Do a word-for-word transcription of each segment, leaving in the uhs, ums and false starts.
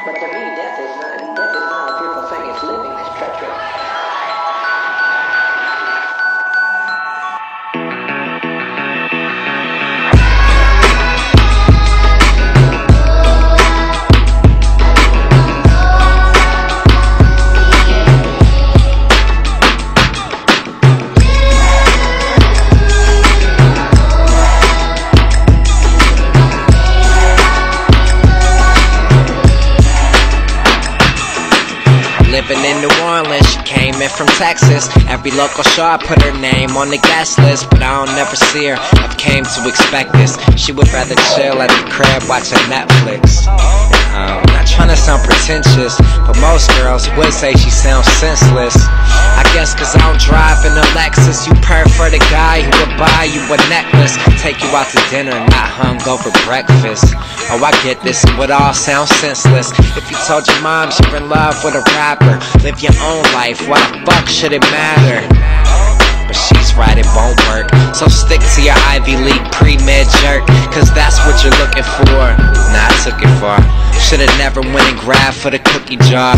But to me, death is not, death is not a beautiful thing. It's living that's treacherous. Living in New Orleans, she came in from Texas. Every local show I put her name on the guest list, but I don't never see her, I've came to expect this. She would rather chill at the crib watching Netflix. I'm not trying to sound pretentious, but most girls would say she sounds senseless. I guess cause I don't drive in a Lexus. You prefer the guy who would buy you a necklace, take you out to dinner, not hung over breakfast. Oh, I get this, it would all sound senseless if you told your mom you're in love with a rapper. Live your own life, why the fuck should it matter? But she's right, it won't work. So stick to your Ivy League pre-med jerk, cause that's what you're looking for. Nah, I took it far. Should've never went and grabbed for the cookie jar.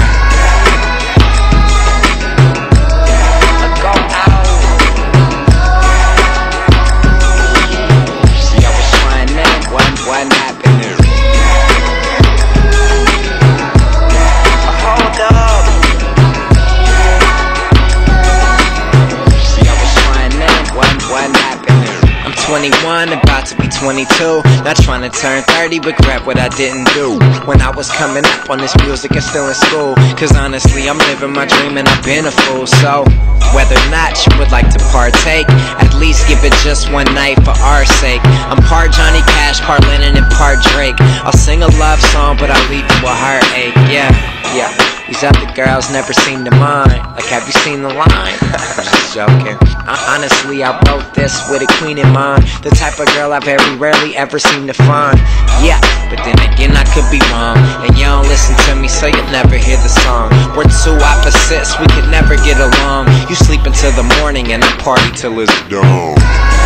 twenty-one, about to be twenty-two. Not trying to turn thirty, regret what I didn't do when I was coming up on this music and still in school. Cause honestly, I'm living my dream and I've been a fool. So, whether or not you would like to partake, at least give it just one night for our sake. I'm part Johnny Cash, part Lennon, and part Drake. I'll sing a love song, but I'll leave you a heartache. Yeah, yeah. These other girls never seem to mind. Like, have you seen the line? I'm just joking. I, honestly, I wrote this with a queen in mind, the type of girl I very rarely ever seem to find. Yeah, but then again, I could be wrong, and you don't listen to me, so you'll never hear the song. We're two opposites, we could never get along. You sleep until the morning, and I party till it's dawn.